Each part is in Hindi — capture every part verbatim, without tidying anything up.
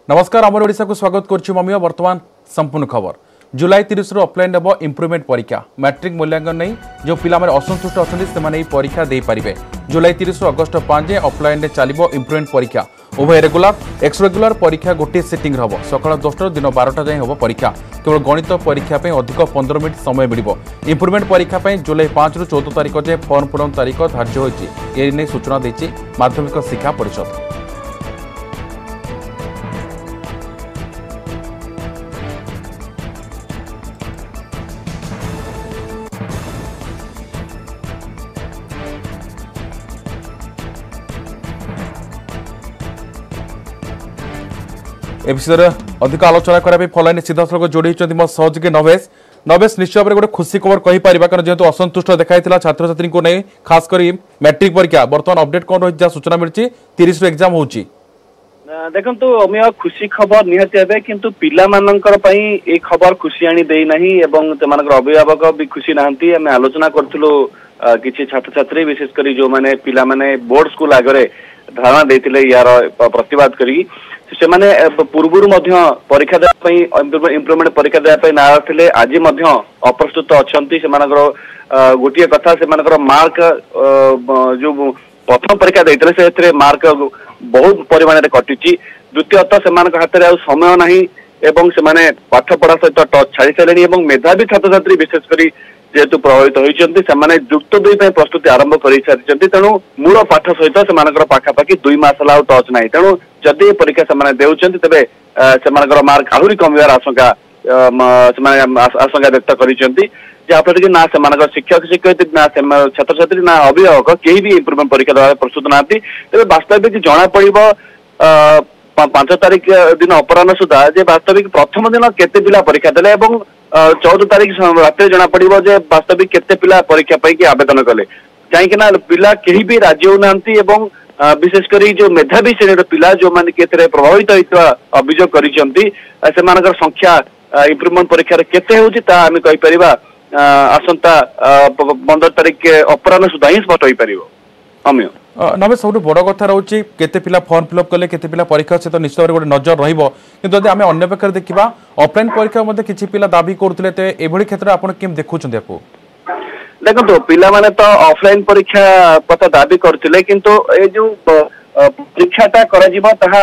नमस्कार आमर ओडिशा को स्वागत करुच्ची ममिया वर्तमान संपूर्ण खबर जुलाई तीस रु ऑफलाइन हेब इम्प्रुवमेंट परीक्षा मैट्रिक मूल्यांकन नहीं जो पिला असंतुष्ट अच्छा से परीक्षा दे पारे जुलाई तीस रु अगस्ट पांच ऑफलाइन में चलो इम्प्रुवमेंट परीक्षा उभय रेगुलर एक्स रेगुलर परीक्षा गोटे सिटिंग हम सका दसटा दिन बारटा जाए हम परीक्षा केवल गणित परीक्षा अधिक पंद्रह मिनिट समय मिल इम्प्रुवमेंट परीक्षा जुलाई पांच रु चौदह तारीख जाए फर्म पूरण तारीख धार्य होने सूचना देती माध्यमिक शिक्षा परिषद। ए विषय अधिक आलोचना करने फल सीधा सड़क जोड़ी मो सहयोगी नवेश नवेश निश्चय भाव गोटे खुशी खबर कही पार कारण जेहेतु असंतुष्ट देखा छात्र छात्री को नहीं खास कर मैट्रिक परीक्षा बर्तमान अपडेट कौन रही सूचना मिली तीस एग्जाम हो देखो अमिया खुशी खबर निहती हे किंतु पिला मानकर पई ए खबर खुशी आनी दे नहीं एवं तमानकर अभिभावक भी खुशी नाहंती आमे आलोचना करथुलो किछि छात्र छात्री विशेषकर जो माने पिला माने बोर्ड स्कूल आगरे धारणा देथिले यार प्रतिवाद करी से माने पूर्वरु मध्य परीक्षा देबा पई इम्प्रूवमेंट परीक्षा देबा पई ना थिले आज मध्य अप्रस्तुत अछंती से मानकर गोटिए कथा से मानकर मार्क जो प्रथम परीक्षा देथिले से मार्क बहुत परिमाण रे कटिची द्वितीयतः से मानक हाथ रे समय नहीं एवं से माने पाठ पढ़ा सहित टच छाड़ी सारे एवं मेधावी छात्र छात्री विशेषकर जेहेतु प्रभावित होती से जुक्त दुई प्रस्तुति आरंभ कर सारी तेणु मूल पाठ सहित से पाखापाखि दुई मास है टच ना तेणु जदि परीक्षा से देउछन्ति तेबे से मार्क आहरी कमिवार आशंका आशंका व्यक्त करिसेंति जहाँफल कि ना से शिक्षक शिक्षयित्री ना छात्र छात्री ना अभिभावक कहीं भी इम्प्रूवमेंट परीक्षा देवा प्रस्तुत नाती तेज वास्तविक जना पड़ो पांच तारीख दिन अपराह सुधा जे वास्तविक प्रथम दिन केते पिला परीक्षा देले एवं चौदह तारीख रात जना पड़ो जे वास्तविक केते पिला परीक्षा पाई आवेदन कले कहीं पिला कहीं भी राजी होना विशेषकर जो मेधावी श्रेणी पिला जो मैंने के प्रभावित होता अभियोग कर संख्या इम्प्रूवमेंट परीक्षा केते होची ता आमे कहि परिबा आसंता पंद्रह तारीख अपराह सुधा ही स्पष्ट हो पार अमिय नवे सब बड़ कथा रोचे केते पिला फॉर्म फिलअप कले केते पिला परीक्षा से तो निश्चित गोटे नजर रहिबो किंतु यदि आमे अन्य प्रकार देखिबा ऑफलाइन परीक्षा मध्ये किछि पिला दाबी करथले ते एभली क्षेत्र आपण केम देखुछन देखो देखो पिला माने तो ऑफलाइन परीक्षा कथा दाबी करथिले किंतु ए जो परीक्षाटा करा जिवो तहा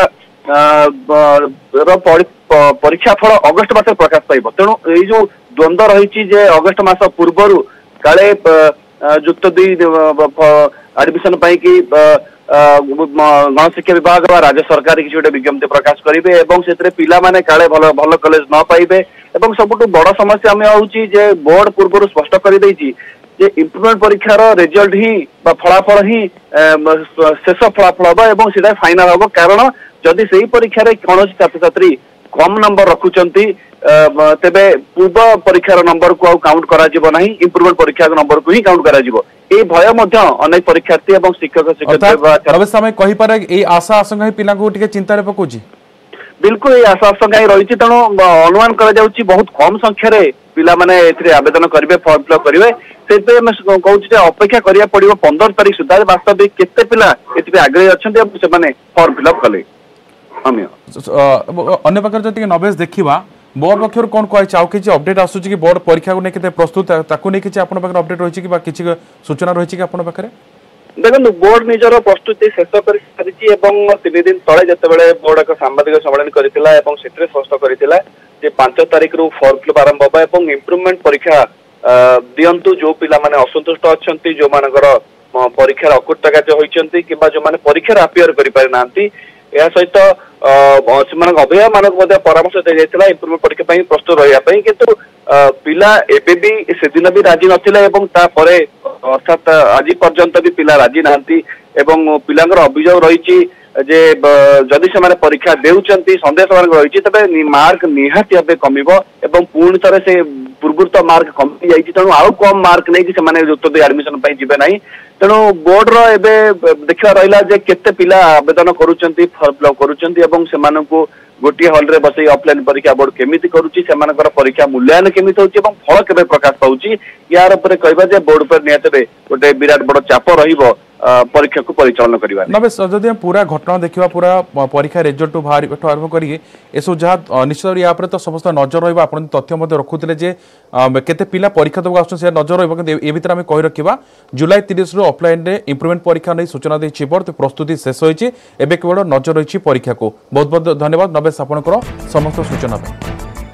परीक्षा फल अगस्ट मास प्रकाश पाइब तेणु ये जो द्वंद्व रही जे अगस्ट मास पूर्व काले युक्त दुई एडमिशन पाई कि गणशिक्षा विभाग राज्य सरकार किसी गोटे विज्ञप्ति प्रकाश करेंगे और से पिला माने काले भल भल कॉलेज न पाइबे और सबुठ बड़ समस्या आम हूँ जे बोर्ड पूर्व स्पष्ट कर जे इम्प्रूवमेंट परीक्षार रिजल्ट ही फलाफल ही शेष फलाफल हम और सीधा फाइनाल हम कारण जदि से परीक्षा कौन छात्र छात्री कम नंबर रखुंट तेबे पूर्व परीक्षार नंबर को काउंट करा नहीं इम्प्रूवमेंट परीक्षा नंबर को ही काउंट करा ए भय अनेक परीक्षार्थी और शिक्षक शिक्षक आशा आशंका पिला चिंतार पकाउछि बिल्कुल ये आशा आशंका ही रही तेणु अनुमान करा बहुत कम संख्यार पिला माने आवेदन करेंगे फॉर्म फिलअप करेंगे से कहूँ अपेक्षा करा पड़ो पंद्रह तारीख सुधा वास्तविक केते पिला ए आग्रही अच्छा से फॉर्म फिलअप कले अन्य प्रकार जब नवेश देखा बोर्ड पक्ष कौन कही आउ किसी अपडेट आसूँ कि बोर्ड परीक्षा को लेकिन प्रस्तुत किसी अपडेट रही कि किसी सूचना रही पाखे देखो बोर्ड निजर प्रस्तुति शेष कर सारी तीन दिन तले जिते बोर्ड एक सांबादिक सम्मेलन करथिला एवं सेत्रे स्पष्ट करथिला जे पांच तारीख रु फॉर्म फिलअप आरंभ होबा एवं इम्प्रूवमेंट परीक्षा दियंतु जो पिला माने असंतुष्ट अछंती जो मानकर परीक्षा अकुट कार्य होइचंती किबा जो माने परीक्षा अपियर करि पारि नांती या सहित अभिभावक मान परामर्श दी जाता इम्प्रूवमेंट परीक्षा प्रस्तुत रही किंतु पिला एबे भी से दिन भी राजी नथिले एवं तापरे अर्थात आज पर्यंत भी पिला राजी नांती एवं पिलांगर अभियोग रही जे जदि से माने परीक्षा देउचंती संदेश रही तबे मार्क निहाती भाव कमिबो एवं पूर्ण तरह से पूर्वत मार्क कमी जाइए तेणु आउ कम मार्क नहीं कि युक्त दुई एडमिशन जीवे ना तेणु बोर्ड रे देखा रहा जे केते पिला आवेदन करुचंती फॉर्म फिलअप करुचंती एवं सेमानकु गोटे हॉल रे बसई ऑफलाइन परीक्षा बोर्ड केमिति करूची सेमानकर परीक्षा मूल्यांकन केमिति होची एवं फल केबे प्रकाश पाउची यार ऊपर कहबा जे बोर्ड पर नियतबे गोटे विराट बड़ चाप रहिबो परीक्षा को परिचालन करबा नबेश जदि पूरा घटना देखिबा पूरा परीक्षा रिजल्ट बाहर आरंभ करी एसो जहाँ निश्चित या तो समस्त नजर रहा आपण तथ्य रखुले जे केते पिला परीक्षा देबा आछन से नजर रहिबा कि ए भितर आमे कहि रखिबा जुलाई तीस रु ऑफलाइन रे इंप्रूवमेंट परीक्षा नै सूचना देछि बर्त प्रस्तुति शेष होइछि एबे केवल नजर रहिछि परीक्षा को बहुत बहुत धन्यवाद नबेश आपनकर समस्त सूचना पे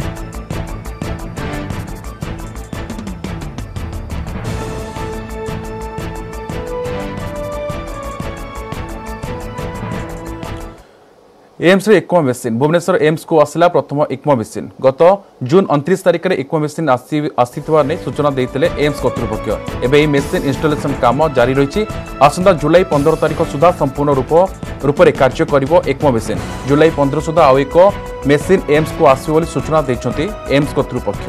एम्स रे एक्मो मेसीन भुवनेश्वर एम्स को आसला प्रथम एक्मो मेसीन गत जून उनतीस तारिख में एक्मो मेसीन आसीथिबा नै सूचना देइतले एम्स कर्तृपक्ष एबे ए मेसीन इंस्टॉलेशन काम जारी रहिछि आसंदा जुलाई पंद्रह तारिख सुधा संपूर्ण रूप रूप रे कार्य करिवो एक्मो मेसीन जुलाई पंद्रह सुधा आ एक मेसीन एम्स को आसी बोली सूचना दैछन्ति एम्स कर्तृपक्ष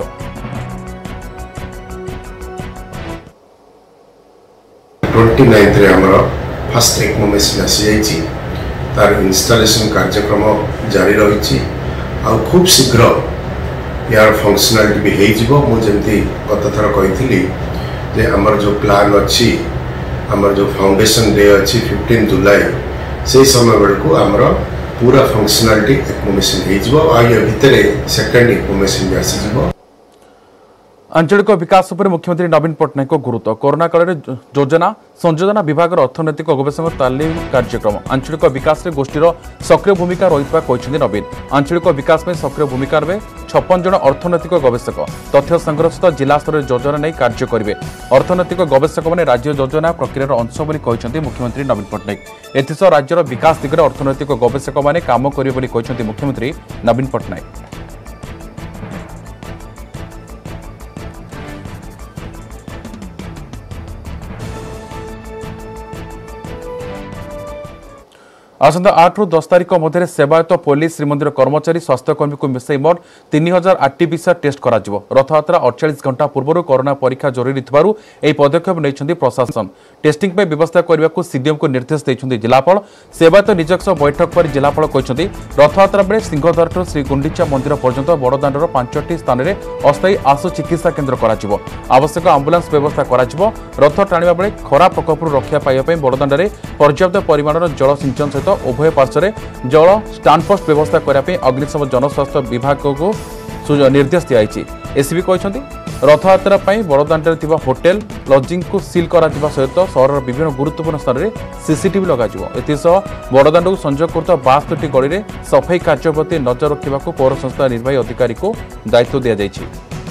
उनतीस रे हमर फर्स्ट एक्मो मेसीन आसी जाइछि तार इंस्टॉलेशन कार्यक्रम जारी रही खूब शीघ्र यार फंक्शनालिटी भी हो जिवो मु जेमती गत थर कही जे आमर जो प्लान अच्छी आमर जो फाउंडेशन डे अच्छी फिफ्टीन जुलाई से समय बेलू आमर पूरा फंक्शनालिटी एक्मो मेसीन हो जिवो आ या भितर सेकेंड एक्मो मेसीन भी आसी जिवो आंचलिक विकास उपर मुख्यमंत्री नवीन पट्टनायक गुरुत्व कोरोना काल में योजना संयोजना विभाग अर्थनैतिक गवेषणा तालीम कार्यक्रम आंचलिक विकास में गोष्ठीर सक्रिय भूमिका रही नवीन आंचलिक विकास में सक्रिय भूमिका रे छप्पन जन अर्थनैतिक गवेषक तथ्य संग्रह सहित जिला स्तर में योजना नहीं कार्य करेंगे अर्थनैतिक गवेषक मैंने राज्य योजना प्रक्रियार अंश बोली कहते मुख्यमंत्री नवीन पट्टनायक एथिसह राज्यर विकास दिगरे अर्थनैतिक गवेषक मैंने काम करेंगे कहते मुख्यमंत्री नवीन पट्टनायक आसंता आठ रु दस तारिख मध्य सेवायत पुलिस श्रीमंदिर कर्मचारी स्वास्थ्यकर्मी को मिसाई मोट तीन हजार आरटीपीसीआर टेस्ट करा रथयात्रा अड़चाश घंटा पूर्व कोरोना परीक्षा जरूरी थिबारु एही पदक्षेप नहीं प्रशासन टेस्टिंग पे व्यवस्था करने को सीडीएम को निर्देश देते जिलापाल सेवायत निजक्ष बैठक पर जिलापाल कहते रथयात्रा बेले सिंहद्वार श्री गुंडीचा मंदिर पर्यंत बड़दाण्डर पांचटी स्थान में अस्थायी आशु चिकित्सा केन्द्र करा आवश्यक आंबुलांस व्यवस्था करा रथ टाणिबा बेले खरा प्रकोप रक्षा पाइबा बड़दाण्डे पर्याप्त परिमाणर जल सिंचन सहित उभय पार्श्व जल स्टांडपोस्ट व्यवस्था करने अग्निशम जनस्वास्थ्य विभाग को निर्देश दिखाई एसीबी कहते रथयात्रा बड़दाण्डे थिबा होटेल लजिंग को सील करा सहित सहर विभिन्न गुरुत्वपूर्ण स्थान में सीसीटीवी लगा बड़दाण्ड को संयोग करता बास्तोटी गली में सफाई कार्य प्रति नजर रखा पौर संस्था निर्वाही अधिकारी को दायित्व दि जाइए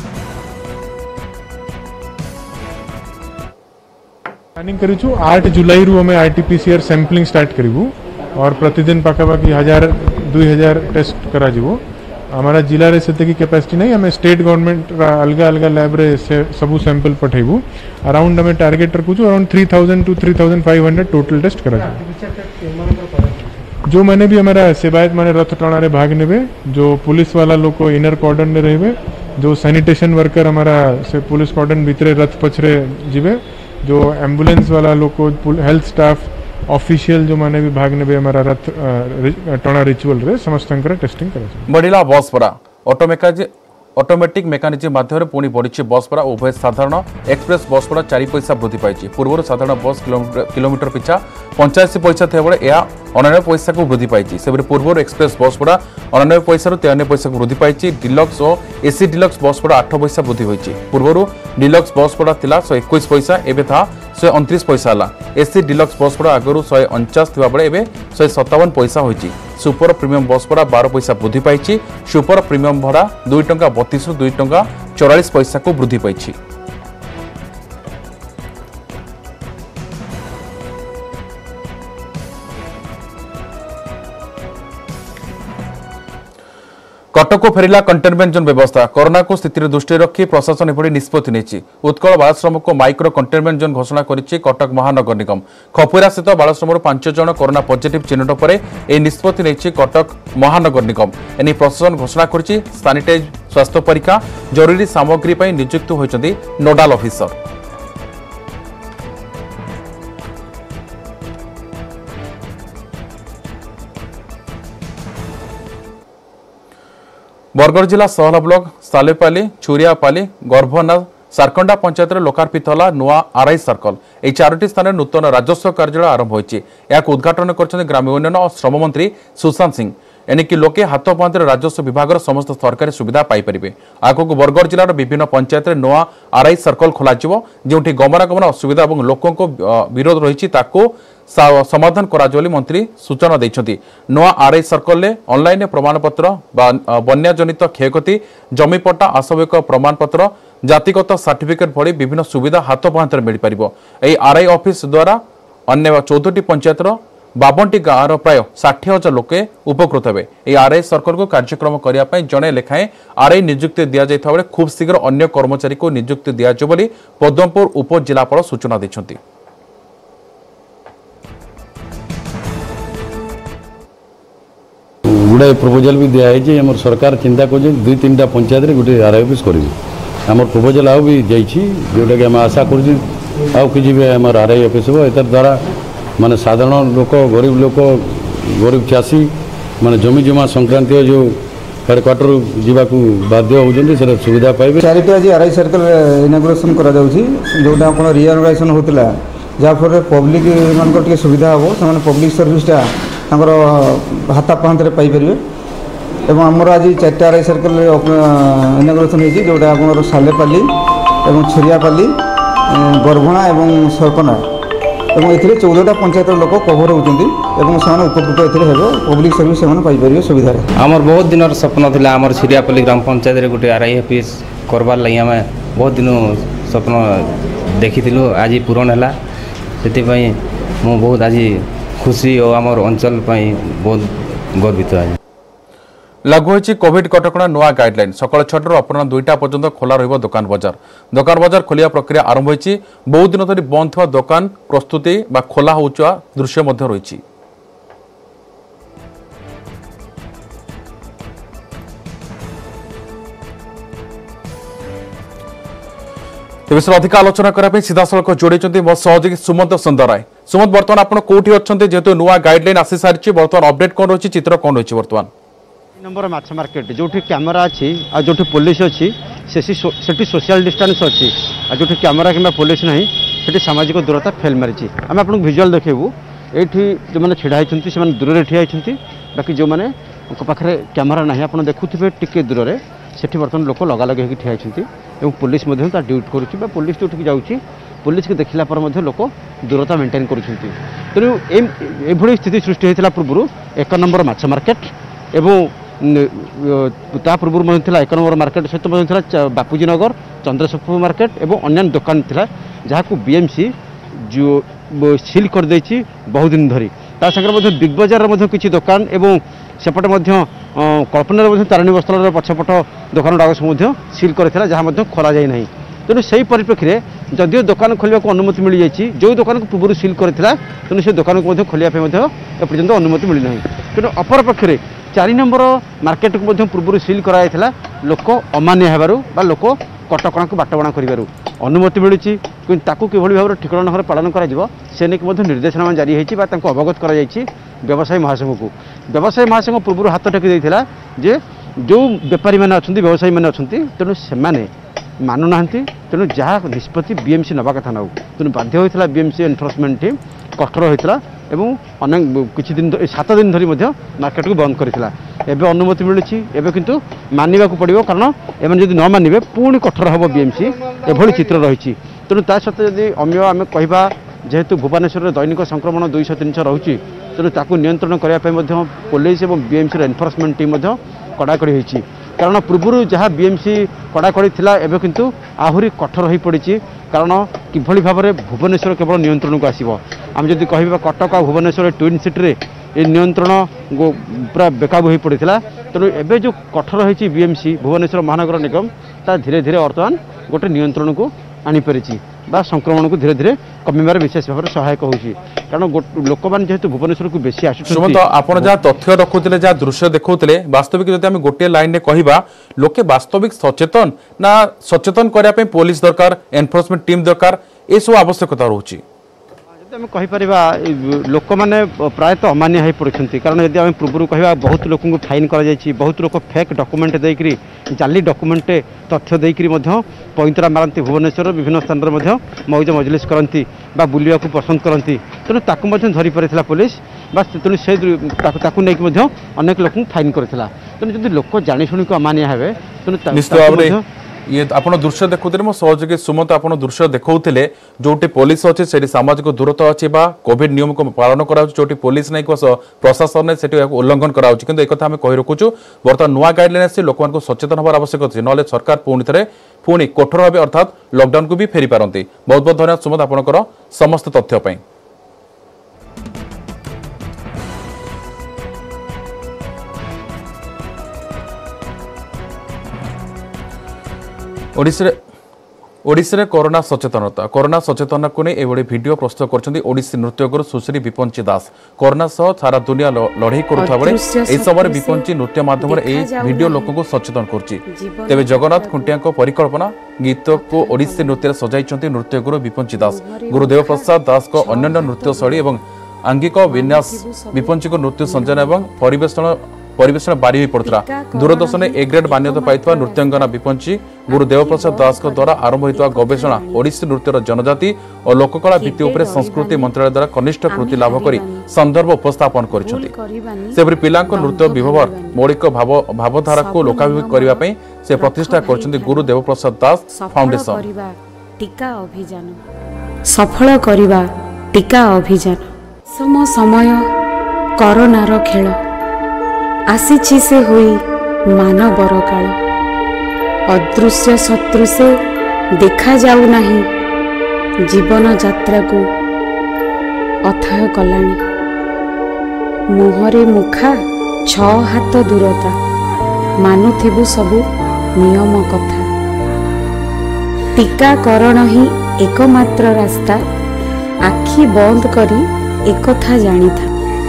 प्लानिंग करूँ आठ जुलाई रु हमें आरटीपीसीआर सैंपलिंग स्टार्ट करूँ और प्रतिदिन पाखापाखि हजार दुई हजार टेस्ट करा जीवो हमारा जिला रे से की कैपेसिटी नहीं हमें स्टेट गवर्नमेंट अलग अलग लैब रे से सबू सैंपल पठेबू अराउंड हमें टारगेट रखू around three thousand two three thousand five hundred total test करा जो मैंने भी हमारा सेवायत माने रथ टणा रे भाग नेबे जो पुलिस वाला लोग को इनर कॉर्डन में रहे जो सैनिटेशन वर्कर हमारा से पुलिस कॉर्डन भीतरे रथ पछरे जीवे जो एम्बुलेंस वाला लोग को हेल्थ स्टाफ ऑफिशियल जो माने भी भाग नेबे हमारा रथ टणा रिचुअल रे समस्त टेस्टिंग करा बढ़िला बस परा ऑटोमेकाज ऑटोमेटिक मेकानिजम माध्यम पुणी बढ़ी बस पड़ा उभय साधारण एक्सप्रेस बस पड़ा चार पैसा वृद्धि पाई पूर्व साधारण बस किलोमीटर पिछा पंचाशी पैसा थे बेले यह अनानबे पैसा को वृद्धि पाई से पूर्व एक्सप्रेस बस पड़ा अनानबे पैसा तेरानबे पैसा को वृद्धि पाई डिलक्स और एसी डिलक्स बस पड़ा आठ पैसा वृद्धि होती पूर्व डिलक्स बस पड़ा था शहे एक पैसा एवं था शहे अंतरीश पैसा है एसी डिलक्स बस पड़ा आगु शहे अणचाश थी बेले शहे सतावन पैसा होती सुपर प्रीमियम बस भड़ा बारह पैसा वृद्धि पाई सुपर प्रीमियम भड़ा दुई टंका बतीस रु दुई टंका चौरालीस पैसा को वृद्धि पाई कटक को फेरिला कंटेनमेंट जोन व्यवस्था कोरोना को स्थिति दृष्टि रखी प्रशासन एभली निष्पत्ति नहीं उत्कल बालश्रम को माइक्रो कंटेनमेंट जोन घोषणा करिछि कटक महानगर निगम खपुरा स्थित बालश्रम पांच जन कोरोना पॉजिटिव चिन्हट पर यह निष्पत्ति नहीं कटक महानगर निगम एने प्रशासन घोषणा करिछि सैनिटाइज स्वास्थ्य परीक्षा जरूरी सामग्री पर नियुक्त होइछन्ति नोडाल ऑफिसर बरगढ़ जिला सहला ब्लॉक सालेपाली छुरियापाली गर्भना सारकंडा पंचायत लोकार्पित होला नुआ आरआई सर्कल। यह चारोटी स्थान में नूतन राजस्व कार्यालय आरंभ होइछि। याक उद्घाटन कर ग्राम्य उन्नयन और श्रम मंत्री सुशांत सिंह। एनिकी लोके हाथ पांचर राजस्व विभाग समस्त सरकारी सुविधा पाइपर। आगक बरगढ़ जिलार विभिन्न पंचायत में नुआ आरआई सर्कल खोल जो गमनागमन असुविधा और लोकों विरोध रही समाधान करा मंत्री सूचना देते। नुआ आरआई सर्कल में ऑनलाइन प्रमाणपत्र बन्याजनित क्षयक्षति जमीपट्टा आसविक प्रमाणपत्र जातिगत सर्टिफिकेट भली विभिन्न सुविधा हाथ पांचर मिल पार। यह आरआई ऑफिस द्वारा अन्य चौदह पंचायत बावनटी गाँव प्राय षाठी हजार लोके उपकृत हे। यह आरआई सर्कल को कार्यक्रम करने जड़े लेखाएं आरआई नियुक्ति दि जाता बेले खूब शीघ्र अन्य कर्मचारी को नियुक्ति दिज्व बोली पद्मपुर उपजिलापाल सूचना देते। गुड़ाए प्रपोजाल भी दिखाई आम सरकार चिंता कर दुई तीन टा पंचायत में गोटे आरआई ऑफिस करेंगे। आम प्रपोजाल आउ भी जोटा कि आशा कर आरआई ऑफिस हो। यार द्वारा माने साधारण लोक गरीब लोक गरीब चाषी माने जमी जमा संक्रांति जो हेडक्वार्टर जावाक बाध्य होती सुविधा पाइबे। चारिटी आज आरआई सर्कल इनागुरेसन करा जाउछि जोटा आपण रिअर्गानाइजेशन होतला जाफर पब्लिक मान के सुविधा हो से पब्लिक सर्विसटा हाथ पांच पाई पारे। एवं आमर आज चार्टा आरआई सर्कल इनागुरेसन होती जोटा आप सालेपाली और छुरियापाली बरघणा और सरकना और ये चौदहटा पंचायत लोक कभर होती उपकृत पब्लिक सर्विस से पाइपर सुविधा। आमर बहुत दिन स्वप्न था आमर छिरियापल्ली ग्राम पंचायत गोटे आरआई ऑफिस करवार लगी आम बहुत दिन स्वप्न देखी आज पूरण है। से मु बहुत आज खुशी और आमर अंचल बहुत गर्वित आज। लागू होइछि कोविड कटकणा नुआ गाइडलाइन। सकाल छटू अपराह दुईटा पर्यंत खोला रहिबो दुकान बजार। दुकान बजार खोलिया प्रक्रिया आरंभ होइछि। बहुत दिन धरि बंद थवा दुकान प्रस्तुति बा खोला होउछा दृश्य मध्य रहिछि। विषय अधिक आलोचना करने सीधा सड़क जोड़ी मो सहयोगी सुमंत सुंदर राय। सुमंत बर्तमान आप कोठी अच्छे जेहेतु नुआ गाइडलाइन आसी सारी बर्तमान अपडेट कौन रही चित्र कौन रही बर्तमान नंबर माछ मार्केट जो कैमेरा अच्छी आ जो पुलिस अच्छी से सोशल डिस्टेंस अच्छी आ जो कैमेरा कि पुलिस ना से सामाजिक दूरता फेल मारी। आम आपको विजुआल देखू ये जो मैंने छिड़ा होती से दूर ठिया होती बाकी जो मैंने पाखे कैमेरा ना आप देखुए टिके दूर से बर्तमान लोक लगालग हो ठिया होती पुलिस ड्यूटी करुँच पुलिस ड्यूटी जाऊँगी पुलिस को देखला पर लोक दूरता मेंटेन करुँच। तेणु ये स्थिति सृष्टि होता पूर्व एक नंबर माछ मार्केट एवं ता पूर्व एक नंबर मार्केट सहित बापूजी नगर चंद्रशेखर मार्केट एवं अन्य दुकान था जहाँ को बीएमसी जो सील कर देछि बहुत दिन धरी। ता संगे बिग बजार किसी दुकान एवं सेपटे कल्पना तारिणी वस्त्रालय पछपट दुकान गुड़ाक सब सील कर जहाँ खोल जाए ना। तेणु से परिप्रेक्षी जदिव दुकान खोलने को अनुमति मिल जाए जो दुकान को पूर्व सील करता तेणु से दुकान को खोलिया एपर्यंत अनुमति मिलना। तेणु अपर पक्षे चारि नंबर मार्केट को पूर्व सील कराइला लोक अमान्य होबारु बा लोक कटकणा को बाटबणा करिबारु अनुमति मिलूँ कि किभली भाव ठिकଣା भाव पालन कर निर्देशनामा जारी होती अवगत कर व्यवसायी महासंघ को। व्यवसायी महासंघ पूर्व हाथ टेकी देता जे जो बेपारी मैंने अच्छा व्यवसायी मैंने अच्छा तेणु से मानुना तेणु जहाँ निष्पत्ति बीएमसी नवा कथा नौ तेणु बाध्य होता बीएमसी एनफोर्समेंट टीम कठोर होता एवं अनेक किसी दिन सात दिन धरी मार्केट को बंद करथिला। एबे अनुमति मिलूँ एबे किंतु मानिबा को पड़िबो कारण एमन जदि न मानिबे पुणी कठोर हम बीएमसी एभली चित्र रही। तेणु ता सत्ते जदि अम्य आम कहवा जेहेतु भुवनेश्वर दैनिक संक्रमण दुईश तीन सौ रोचे तेणु ताकू नियंत्रण करने पुलिस और बीएमसी एनफोर्समेंट टीम कड़ाकड़ी होती कारण पूर्व जहाँ बीएमसी कड़ाकड़ी थिला एबे किंतु आहुरी कठोर हो पड़ी कारण किभली भाव में भुवनेश्वर केवल नियंत्रण को आसब आम जदि कह कटक और भुवनेश्वर ट्विन सिटी ये नियंत्रण पूरा बेकाबू हो पड़ा। तेणु एबे जो कठोर होती बीएमसी भुवनेश्वर महानगर निगम ता धीरे धीरे बर्तमान गोटे नियंत्रण को आनीपारी बा संक्रमण को धीरे धीरे कमिबार विशेष भाव में सहायक होउछि कारण लोक मान जेहेतु भुवनेश्वर को बेसी आसुछन। सुमंत आपण जहाँ तथ्य रखुले जहाँ दृश्य देखुले वास्तविक जदि आम गोटे लाइन में कहवा लोके वास्तविक सचेतन ना सचेतन करने पुलिस दरकार एनफोर्समेंट टीम दरकार ये सब आवश्यकता रोचे। आम कहीपर लोक मैंने प्रायतः अमान्य हो पड़ते कारण यदि आम पूर्व कह बहुत लोक फाइन कर बहुत लोक फेक डॉक्यूमेंट देकरी जाली डॉक्यूमेंट तथ्य देकरी पैंतरा मारती भुवनेश्वर विभिन्न स्थान में मौज मजलिस करती बुलवा पसंद करती तेणु ताकू धरी पारा पुलिस बस तेणु से नहीं अनेक लोक फाइन करता तेणु जब लोक जाशुणी अमान्य हे तेणु ये आपण दृश्य देखुते मो सहयोगी सुमंत आपण दृश्य देखौथिले जोटी पुलिस अछि सेठी सामाजिक दूरत्व अछि बा कोविड नियम को पालन करा जोटी पुलिस नै को प्रशासन नै सेठी उल्लंघन करा किंतु एक कथा हम कहि रखुछु वर्तमान नुआ गाइडलाइन से लोकमान को सचेतन होबार आवश्यक अछि नले सरकार पुणी थरे पुणी कठोर भाबे अर्थात लॉकडाउन को भी फेरी पारंती। बहुत बहुत धन्यवाद सुमंत आपनकर समस्त तथ्य पई। ओडिशा कोरोना सचेतनता कोरोना सचेतन को नहीं एभली वीडियो प्रस्तुत करछन्ती ओडिसी नृत्य गुरु सुश्री विपंची दास कोरोना सह सारा दुनिया लड़ाई करुवा बेले एही समय विपंची नृत्य माध्यम ए वीडियो लोक को सचेतन करछि। तेबे जगन्नाथ खुंटिया को परिकल्पना गीत को ओडिसी नृत्य सजाइछन्ती नृत्य गुरु विपंची दास गुरुदेव प्रसाद दास को अन्य नृत्य शैली एवं आंगिक विन्यास विपंची को नृत्य संयोजन एवं परिवेषण परिवेषण बारी हो पड़ता दूरदर्शन ए ग्रेड मान्यता पाई नृत्यांगना विपंची गुरुदेव प्रसाद दास द्वारा आरंभ होता गवेषणा ओडिसी नृत्यर जनजाति और लोककला भित्ति उपरे संस्कृति मंत्रालय द्वारा कनिष्ठ कृति लाभ कर संदर्भ उपस्थापन कर पिला नृत्य विभवर मौलिक भाव भावधारा को लोकाभिमुखी करने से प्रतिष्ठा कर गुरुदेव प्रसाद दास फाउंडेशन टीका अभियान सफल करिबा टीका अभियान सम समय कोरोनार खेल आसीछि से हुई मानवर काल अदृश्य शत्रु से देखा जाऊ नहीं जीवन यात्रा को अथाय कलानी मुहरे मुखा छ हाथ दूरता मानुथिबु सबु नियम कथा टीकाकरण ही एकमात्र रास्ता आखि बंद करी एकथा जानी था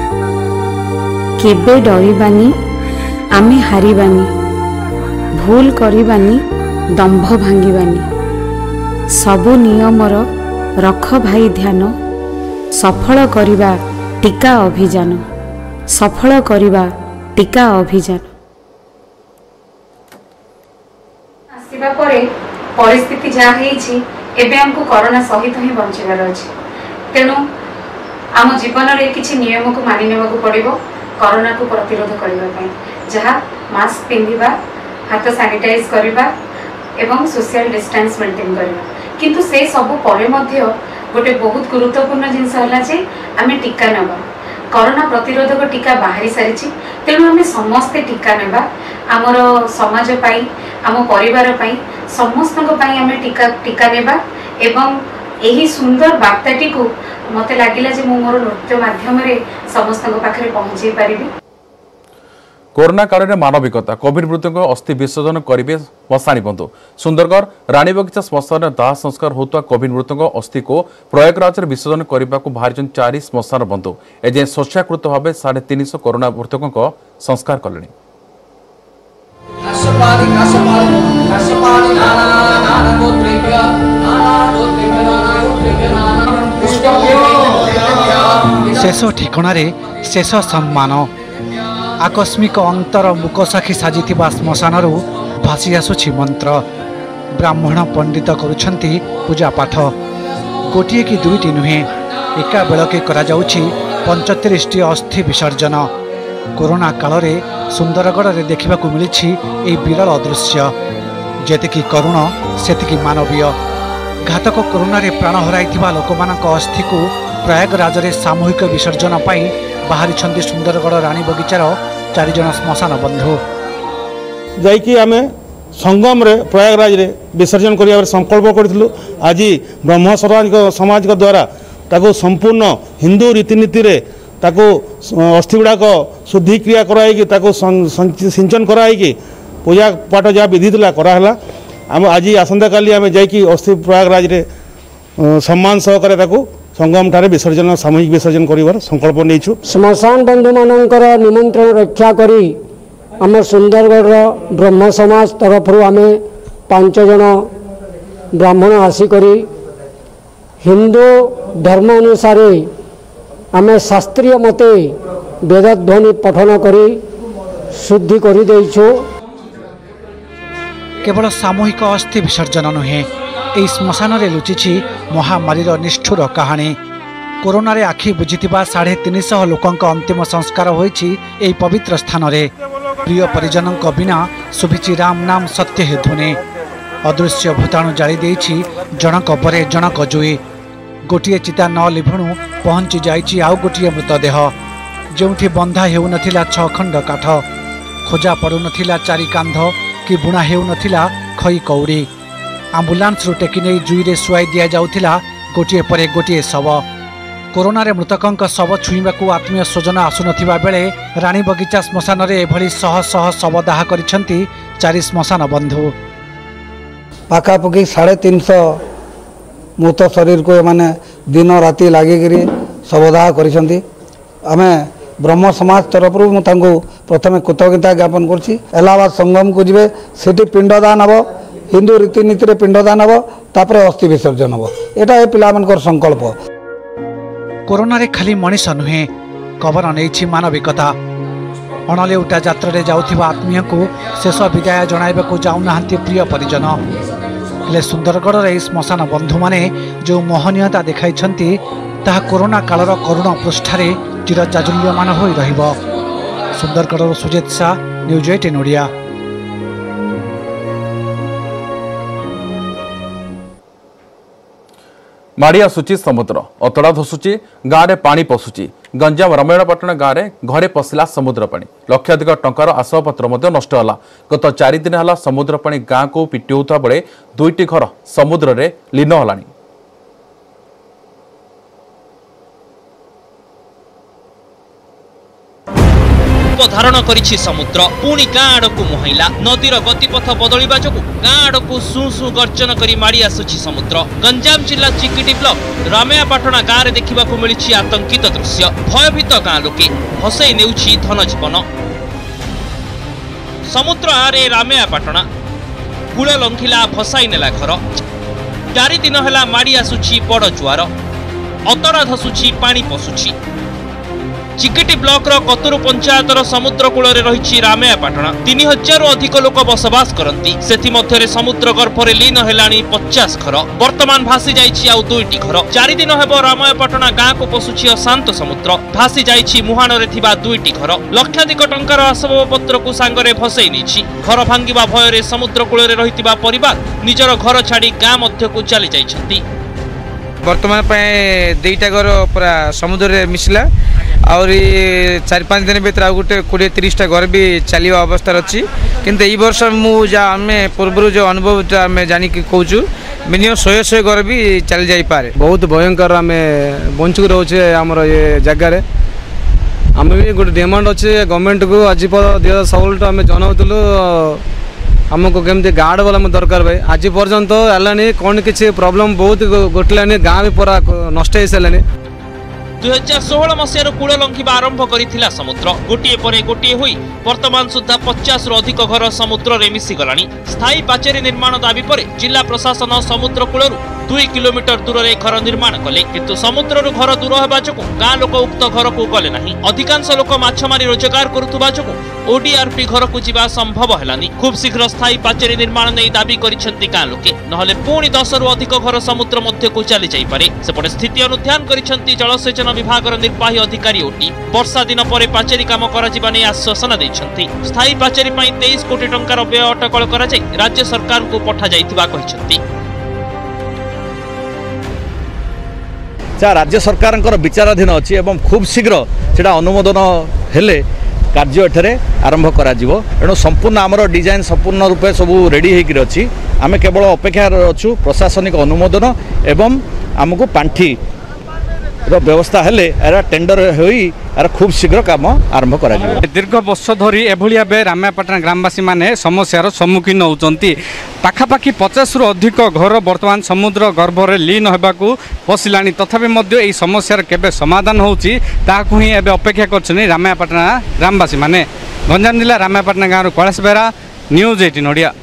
केबे डरिबानी आमे हारिबानी भूल करिबानी दंभ भांगिबानी सबु नियमर रख भाई ध्यान सफल करिबा टीका अभियान सफल करिबा टीका अभियान आसीबा परे परिस्थिति जा हेछि एबे हमको कोरोना सहित ही बंचिबार अछि तेनु आम जीवन रे किछि नियम को मानि नेबाकू पड़िबो कोरोना को प्रतिरोध करने जहाँ मास्क पिंधिबा हाथ सैनिटाइज करबा एवं सोशल डिस्टेंस मेंटेन करबा किंतु से सब परे मध्य गोटे बहुत गुरुत्वपूर्ण जिनस हला जे आमे टीका नेबा कोरोना प्रतिरोधक टीका बाहरी सारिछि तेणु आमे समस्ते टीका नेबा आमर समाज पाई आम परिवार पाई समस्तक पाई आमे टीका टीका नेबा एवं एही सुंदर वार्ताटी को मते लागिला जे मो मोर नृत्य माध्यम रे समस्त पाखे पहुंचे पारिबी। कोरोना काल में मानविकता कोविड मृत्यु अस्थि विसर्जन करेंगे मशाणी बंधु सुंदरगढ़ रानी बगिचा श्मशान दाह संस्कार होता कोविड मृत्यु अस्थि को प्रयागराज में विसर्जन करने को बाहरी चारि श्मशान बंधु एजे स्वच्छाकृत भाव साढ़े तीन सौ कोरोना मृतकों संस्कार कले। शेष ठिकाण शेष सम्मान आकस्मिक अंतर मुकसाखी साजि श्मशान भासी आसुछि मंत्र ब्राह्मण पंडित करुछंती पूजा पाठ गोटे कि दुईटी नुहे एका बेलके करा जाउछि पैंतीस टी अस्थि विसर्जन कोरोना काल रे सुंदरगढ़ रे देखिबाकू मिलिछि ए विरल दृश्य जेतिकी करुण सेतिकी मानवीय घातक कोरोना रे प्राण हराइथिबा लोकमानक अस्थि को प्रयागराज रे सामूहिक विसर्जन पाई बाहरी छंदी सुंदरगढ़ रानी बगिचार चारि जन श्मशान बंधु जाइकी आमे संगम रे प्रयागराज रे विसर्जन करिया संकल्प करथिलु आज ब्रह्म समाज समाज के द्वारा ताको संपूर्ण हिंदू रीतिनीति रे ताको अस्थि गुड़ाक शुद्धि क्रिया कराई ताको सिंचन कराई पूजा पाठ जहाँ विधि था कराला आम आज आसंता काली आम जाइकी अस्थि प्रयागराज रे सम्मान सहकारे ताको संगम ठारे विसर्जन सामूहिक विसर्जन करिवार संकल्प नेइछु। श्मशान बंधु मानकर निमंत्रण रक्षा करी आम सुंदरगढ़ ब्रह्म समाज तरफ आम पांच जन ब्राह्मण आसिक हिंदू धर्म अनुसार आम शास्त्रीय मते वेदध्वनि पठन करी शुद्धि करी देइछु। केवल सामूहिक अस्थि विसर्जन नुहे यह श्मशान रे लुचिछि महामारी निष्ठुर कहानी। कोरोना रे आखि बुझिथिबा साढ़े तीन सौ लोकंक अंतिम संस्कार होइछि एही पवित्र स्थान रे। प्रिय परिजनक बिना सुभिछि राम नाम सत्य हे ध्वनि। अदृश्य भूताणु जाली देइछि जनक परे जनक जुई। गोटिए चिता न लिभुणु पहुंची जाइछि आउ गोटिए मृतदेह। जोंठी बंधा हेउ नथिला छ खंड काठ, खोजा पड़ु नथिला चारि कांध कि बुणा हेउ नथिला खई कौड़ी। आम्बुलांस रु टेकी नै जुईरे सुआई दिया जाउथिला गोटिए परे गोटिए शव। कोरोना रे मृतकंक शव छुईबाकू आत्मीय स्वजन आसुनथिबा बेले रानी बगीचा श्मशान रे एभली शह शह शव दाह करिसेंती चारि श्मशान बंधु। पाखापाखि साढ़े तीन सौ मृत शरीर को मैंने दिन राति लगिकी शवदाह करिसेंती। आमे ब्रह्म समाज तरफ प्रथम कृतज्ञता ज्ञापन करछि। इलाहाबाद संगम को जीवे सेठी पिंडदान हम हिंदू रीतिनीति रे पिंडदान हम तापर अस्थि विसर्जन हम एटा ए पिलामानकर संकल्प। कोरोना रे खाली मनीष नुहे कबर नहीं मानविकता। अणलेउटा यात्रा रे जाउथिबा आत्मीय को शेष विदाय जणाइबाकू जाउनाहांती प्रिय परिजन। हेले सुंदरगढ़ रे श्मशान बंधु माने जो मोहनीयता देखाइछंती ताहा कोरोना कालर करुण पृष्ठारे चिर चाजुल्यमान होई रहिबो। सुंदरगढ़ सुजित शाह, न्यूज अठारह ओडिया। माड़ी आसुची समुद्र, अतड़ा धसुची, गाँव में पानी पशुची। गंजाम रामायणपाटना गाँव में घरे पशिला समुद्र पानी। लक्षाधिक टंकार आसबाबपत्र नष्ट होला। गत चारि दिन है समुद्र पानी गाँ को पिटी होता बेले दुईटी घर समुद्र रे लीन होलानी। धारण करिछि समुद्र पुणी गाँ आड़कू मुहाइला। नदीर गतिपथ बदलिबा जोगु गाँ आड़कू सु सु गर्जन करी माड़ी आसुछि समुद्र। गंजाम जिला चिकिटी ब्लॉक रामायणपाटना गाँव में देखा मिली आतंकित दृश्य। भयभीत गाँ लोके भसई नेउछि धन जीवन। समुद्र आरे रामायणपाटना कूल लंघिला भसाई नेला घर। चारि दिन है माड़ी आसुछि बड़ जुआर। अतड़ा धसुछि पानी पशुछि। चिकिटी ब्लॉक रो कतुरु पंचायतर समुद्र कूल रही रामायणपाटना। तीन हजार अधिक लोक बसवास करती। सेथि मध्यरे समुद्र गर्भरे लीन हेलानी पचास घर। वर्तमान भासी जाइछि आउ दुईटी घर। चारि दिन हेबो रामायणपाटना गाँ को पशुछि अशांत समुद्र। भासी जाइछि मुहाण रे थिबा दुईटी घर। लक्षाधिक टंकार आसबाबपत्र को सांगरे भसई नेछि। घर भांगिबा भୟରେ समुद्र कूल रे रहितिबा परिवार निजर घर छाड़ी गाँ मध्य को चली जाइछन्ति। वर्तमान दुईटा घर पूरा समुद्र रे मिसला और चार पाँच दिन भर गोटे कोड़े तीसटा घर भी चलवा अवस्था अच्छी। किंतु यही वर्ष मुझे आम पूर्व जो अनुभव आम जानिक कहूँ मिनिमम शहे शहे घर भी चली जापे। बहुत भयंकर आम बंचुक रोचे आमर ये जगार। आम भी गोटे डिमांड अच्छे गवर्नमेंट को आज दुई हजार षोलह आम जनाऊलु आमको केमती गार्ड वाला दरकार भाई। आज पर्यंत है कौन किसी प्रोब्लेम बहुत गोटलानी गाँ भी पूरा नष्ट हो सारे। दुई हजार षोह मसीह कूल लंघिबा आरंभ करिथिला समुद्र। गोटे पर गोटे होई वर्तमान सुधा पचास रु अधिक घर समुद्र रे मिसी गलानी। स्थायी पाचेरी निर्माण दाबी पर जिला प्रशासन समुद्र कूलरू दुई किलोमीटर दूर रे घर निर्माण कले। किंतु समुद्र घर दूर होबा जोगु गाँ लोक उक्त घर को गले नहीं। अधिकांश लोक माछ मारी रोजगार करुथुबा जोगु ओडीआरपी घर को जीवा संभव हेलानी। खूब शीघ्र स्थायी पाचेरी निर्माण नहीं दाबी करिसेंती गाँ लोके। नहले पुणी दस रु अधिक घर समुद्र मध्य को चली जाई पारे। सेपटे स्थिति अनुध्यान करिसेंती जलसेचन विभाग निर्वाही अधिकारी ओटी। वर्षा दिन पर पाचेरी काम करा नहीं आश्वासन देइछंती। स्थायी पाचेरी पई तेईस कोटी टंकार व्यय अटकल करा जाय राज्य सरकार को पठा जाइथिबा कहिसेंती। राज्य सरकार विचाराधीन अच्छी एवं खूब शीघ्र से अनुमोदन हेले कार्य एठारे आरंभ करा जीवो। एणु संपूर्ण आमर डिजाइन संपूर्ण रूपे सब रेडी होकर अच्छी। आम केवल अपेक्षा अच्छु प्रशासनिक अनुमोदन एवं आमको पांठी व्यवस्था हेले एरा टेंडर होई एरा खूब शीघ्र काम आरंभ करा जीवो। दीर्घ वर्ष धरी एभली भाव रामायणपाटना ग्रामवासी माने समस्यार सम्मुखीन होउचंती। पाखापाखि पचास रु अधिक घर वर्तमान समुद्र गर्भरे लीन होबाकू पशिलानी। तथापि मध्य एही समस्यार केबे समाधान होउची ताकू ही एबे अपेक्षा करछनी रामायणपाटना ग्रामवासी माने। गंजाम जिला रामायणपाटना गाँव कैलाश बेहरा, न्यूज अठारह ओडिया।